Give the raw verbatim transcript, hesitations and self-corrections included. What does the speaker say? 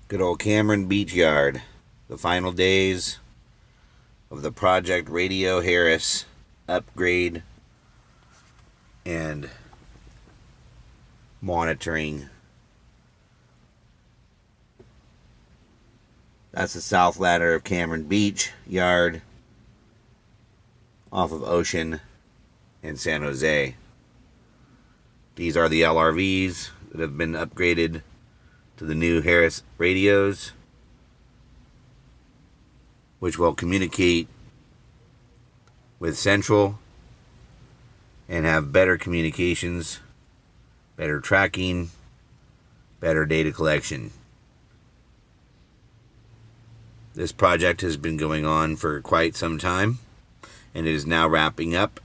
Good old Cameron Beach Yard. The final days of the Project Radio Harris upgrade and monitoring. That's the south ladder of Cameron Beach Yard off of Ocean and San Jose. These are the L R Vs that have been upgraded to the new Harris radios, which will communicate with Central and have better communications, better tracking, better data collection. This project has been going on for quite some time, and it is now wrapping up